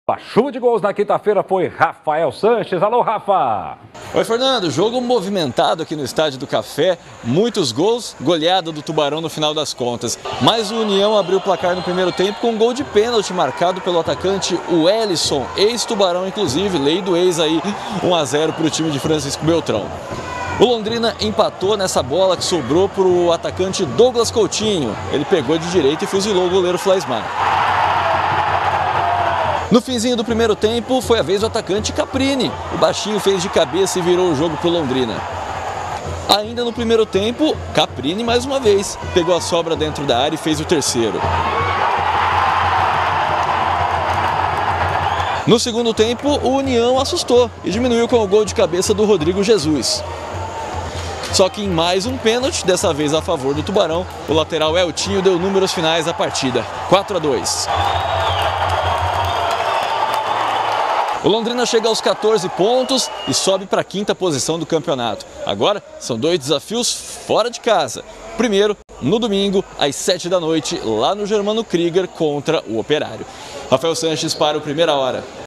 A chuva de gols na quinta-feira foi Rafael Sanches. Alô, Rafa! Oi, Fernando. Jogo movimentado aqui no Estádio do Café. Muitos gols, goleada do Tubarão no final das contas. Mas o União abriu o placar no primeiro tempo com um gol de pênalti marcado pelo atacante Wellison, ex-Tubarão inclusive, lei do ex aí, 1-0 para o time de Francisco Beltrão. O Londrina empatou nessa bola que sobrou para o atacante Douglas Coutinho. Ele pegou de direita e fuzilou o goleiro Flaismar. No finzinho do primeiro tempo, foi a vez do atacante Caprini. O baixinho fez de cabeça e virou o jogo para o Londrina. Ainda no primeiro tempo, Caprini mais uma vez pegou a sobra dentro da área e fez o terceiro. No segundo tempo, o União assustou e diminuiu com o gol de cabeça do Rodrigo Jesus. Só que em mais um pênalti, dessa vez a favor do Tubarão, o lateral Eltinho deu números finais à partida, 4-2. O Londrina chega aos 14 pontos e sobe para a quinta posição do campeonato. Agora são 2 desafios fora de casa. Primeiro, no domingo, às 7 da noite, lá no Germano Krieger contra o Operário. Rafael Sanches para o Primeira Hora.